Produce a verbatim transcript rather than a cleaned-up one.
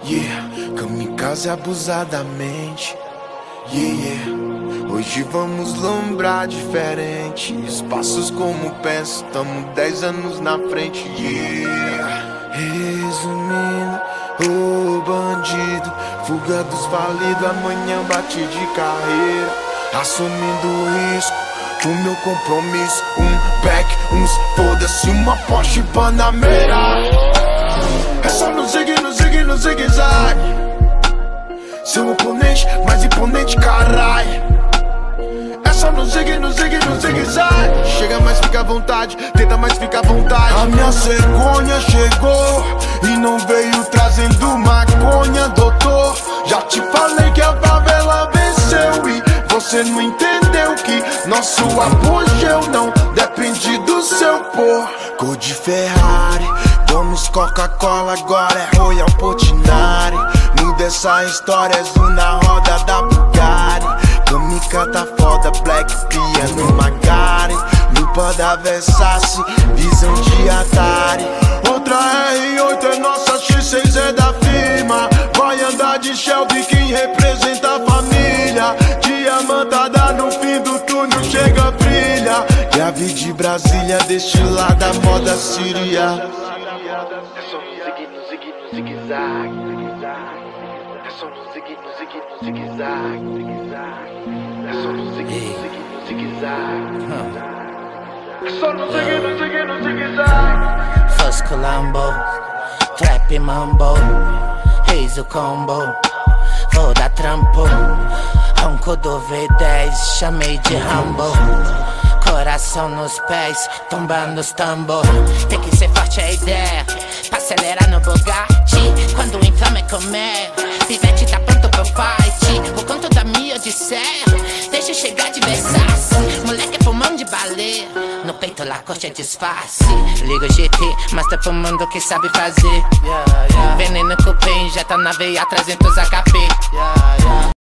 Yeah, kamikaze abusadamente. Yeah, yeah. Hoje vamos lombrar diferente. Passos como penso, tamo dez anos na frente. Yeah. Resumindo, o bandido, fuga dos falidos, amanhã bate de carreira. Assumindo o risco, o meu compromisso. Um back, uns foda-se, uma Porsche Panamera. É só no zig, no zig, no zigue-zague. Seu oponente, mais imponente, carai. É só no zig, no zig, no zigue-zague. Chega mais, fica à vontade, tenta mais, fica à vontade. A minha cegonha chegou e não veio trazendo maconha, doutor. Já te falei que a favela venceu e você não entendeu que nosso apogeu não depende do seu pôr. Cor de Ferrari, vamos Coca-Cola, agora é Royal Portinari. Muda essa história, é zoom na roda da Bugatti. Kamika tá foda, Black Piano Magari. Lupa da Versace, visão de Atari. Outra R oito é nossa, X seis é da firma. Vai andar de Shelby, quem representa a família. Diamantada no fim do túnel, chega, brilha. Grave de Brasília, destilada, moda síria. É só no zig, no zig, no zigue-zague. É só no zig, no zig, no zigue-zague. É só no zig, no zig, no zigue-zague. É só no zig, no zig, no zigue-zague. Fusco Lambo, Trap Mambo, Reis o combo, vou dar trampo. Ronco do V dez, chamei de Rambo. Coração nos pés, tombando os tambor. Tem que ser forte a ideia, pra acelerar no Bugatti. Quando o inflama é comer, Pivete tá pronto pro fight. O conto da minha odisseia, deixa eu chegar de Versace. Moleque é pulmão de baleia, no peito Lacoste é disfarce. Liga o G T, mostra pro mundo que sabe fazer. Veneno cupim, já tá na veia, trezentos H P.